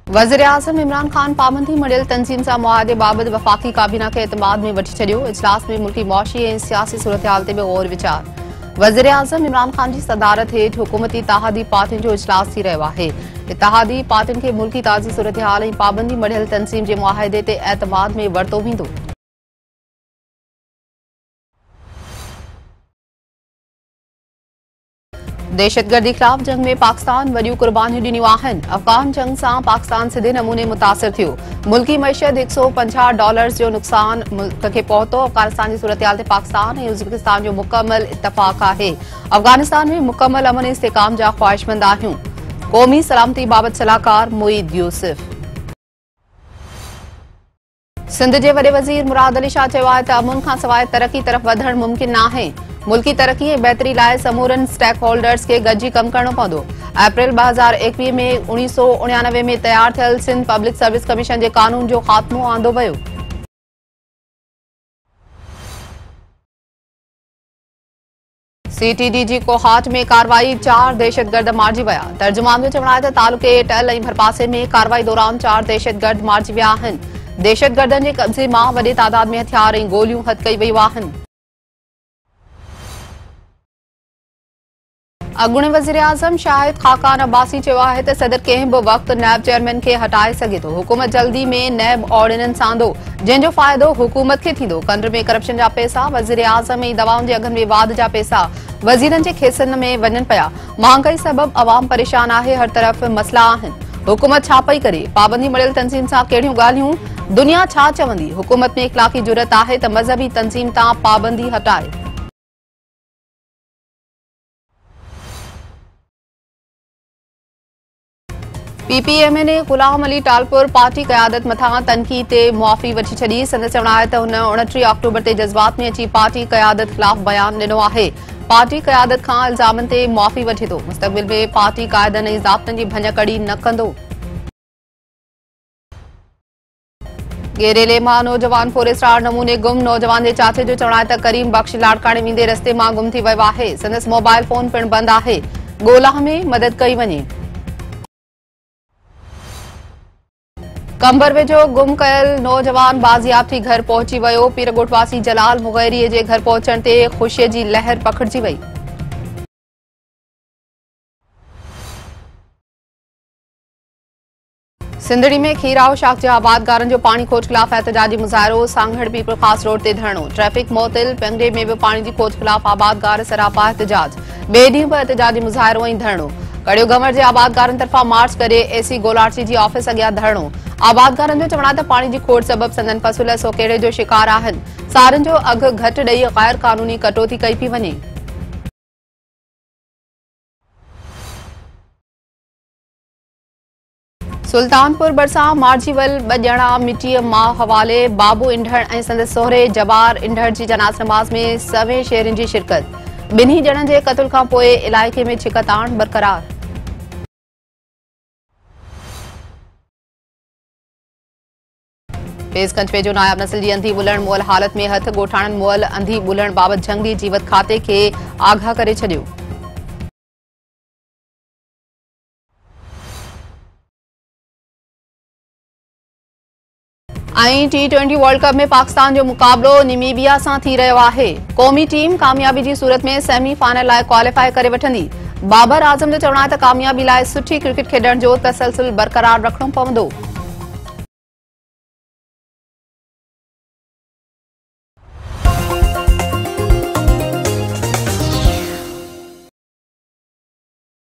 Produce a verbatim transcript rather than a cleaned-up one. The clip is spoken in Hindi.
वज़ीर आज़म इमरान खान पाबंदी मड़ियल तंज़ीम सां मुआहदे बाबति वफ़ाक़ी काबीना खे एतमाद में वठी छॾियो। इजलास में मुल्की मुआशी ऐं सियासी सूरतहाल ते बि गौर वीचार। वज़ीर आज़म इमरान खान जी सदारत हेठि हुकूमती इत्तेहादी पार्टियुनि जो इजलास थी रहियो आहे। इत्तेहादी पार्टियुनि खे मुल्की ताज़ी सूरतहाल ऐं पाबंदी मड़ियल तंज़ीम जे मुआहदे ते एतमाद में वरितो वेंदो। दहशतगर्दी ख़िलाफ़ जंग में पाकिस्तान वॾियूं क़ुर्बानियूं ॾिनियूं आहिनि। अफ़गान जंग सां पाकिस्तान सिधे नमूने मुतासिर थियो। मुल्की मईशत एक सौ पंजाह डॉलर्स जो नुक़सान मुल्क खे पहुतो। अफ़गानिस्तान जी सूरतहाल ते पाकिस्तान ऐं उज़्बेकिस्तान जो मुकमल इत्तफ़ाक़ आहे। अफ़गानिस्तान में मुकमल अमन ऐं इस्तेहकाम जा ख़्वाहिशमंद आहियूं। क़ौमी सलामती बाबति सलाहकार मुईद यूसुफ। सिंध जे वॾे वज़ीर मुराद अली शाह चयो आहे त अमन खां सवाइ तरक़ी तरफ़ वधणु मुमकिन नाहे। मुल्की तरक़ी ऐं बहितरी लाइ समूरनि स्टेक होल्डर्स खे गॾिजी कमु करणो पवंदो। अप्रैल ॿ हज़ार एकवीह में उणिवीह सौ उणियानवे में तयारु थियल सिंध पब्लिक सर्विस कमीशन जे क़ानून जो ख़ात्मो आंदो वियो। सीटीडी जी कोहाट में कार्रवाई, चार दहशतगर्द मारिजी विया। तर्जुमान जो चवणु आहे त तालुके टल ऐं भरपासे में कार्रवाई दौरान चार दहशतगर्द मारिजी विया आहिनि। दहशतगर्दनि जे कब्ज़े मां वॾे तादाद में हथियार ऐं गोलियूं हथ कई वयूं आहिनि। अॻूणे वज़ीर आज़म शाहिद खाकान अब्बासी चयो आहे त सदर कंहिं बि वक़्तु नैब चेयरमैन खे हटाए सघे थो। हुकूमत जल्दी में नैब ऑर्डिनेंस आंदो, जंहिंजो फ़ाइदो हुकूमत खे थींदो। कंड्र में करप्शन जा पैसा, वज़ीर आज़म ऐं दवाउनि जे अघनि में वाध जा पैसा वज़ीरनि जे खेसनि में वञनि पिया। महांगाई सबबि अवाम परेशान आहे, हर तरफ़ मसला आहिनि। हुकूमत छा पई करे? पाबंदी मड़ियल तंज़ीम सां कहिड़ियूं ॻाल्हियूं? दुनिया छा चवंदी? हुकूमत में इख़लाक़ी जुरत आहे त मज़हबी तंज़ीम तां पाबंदी हटाए। पीपीएमए ने गुलाम अली टालपुर पार्टी क़यादत मथां तनक़ीद ते मुआफ़ी वठी छॾी। संदसि चवणु आहे त हुन उणटीह अक्टूबर ते जज़्बात में अची पार्टी क़यादत ख़िलाफ़ बयान ॾिनो आहे। पार्टी क़यादत खां इल्ज़ामनि ते मुआफ़ी वठे थो। मुस्तक़बिल में पार्टी क़ाइदनि ऐं ज़ाब्तनि जी भञकड़ी न कंदो। गेरेले मां नौजवान फोरेस्टार नमूने गुम। नौजवान जे चाचे जो चवणु आहे त करीम बख़्श लाड़काणे वेंदे रस्ते मां गुम थी वियो आहे। संदसि मोबाइल फोन पिणु बंदि आहे। ॻोल्हा में मदद कई वञे। कंबर वेझो गुम कयल नौजवान बाज़ियाब थी घर पहुची वियो। पीरगोट वासी जलाल मुग़ैरी जे घर पहुचण ते ख़ुशीअ जी लहर पखिड़िजी वई। सिंधड़ी में खीराव शाख जे आबादगारनि जो पाणी खोज ख़िलाफ़ एहतजाजी मुज़ाहिरो। सांगड़ पीपल ख़ास रोड ते धरणो। ट्रैफ़िक मुअत्तिल। पेंगड़े में बि पाणी जी खोज ख़िलाफ़ आबादगार सरापा एहतजाज। ॿिए ॾींहुं बि एहतजाजी मुज़ाहिरो ऐं धरणो। कड़ियो गंवर जे आबादगारनि तरफ़ां मार्च करे एसी गोलार्ची जी ऑफिस अॻियां धरणो। आबादगारनि जो चवणु आहे त पाणी जी खोट सबबि संदन फ़सुल सोकेड़े जो शिकार आहिनि। सारनि जो अघु घटि ॾेई गैर क़ानूनी कटौती कई पई वञे। सुल्तानपुर भरिसां मार्जीवल ॿ ॼणा मिटीअ मां हवाले। बाबू इंढड़ ऐं संदसि सोहरे जबार इंढड़ जी जनाज़ नमाज़ में सवें शहरियुनि जी शिरकत। ॿिन्ही ॼणनि जे क़त्ल खां पोइ इलाइक़े में छिकताण बरक़रार। पेसगंज वेझो नायब नस्ल जी अंधी ॿुलण मुअल हालत में हथ ॻोठाणनि मुअल अंधी ॿुलण बाबति जंगी जीवत खाते खे आगाह करे छॾियो। ऐं टी ट्वेंटी वर्ल्ड कप में पाकिस्तान जो मुक़ाबिलो निमीबिया सां थी रहियो आहे। क़ौमी टीम कामयाबी जी सूरत में सेमीफाइनल लाइ क्वालीफाई करे वठंदी। बाबर आज़म जो चवणु आहे त कामयाबी लाइ सुठी क्रिकेट खेॾण जो तसलसल बरक़रार रखणो पवंदो।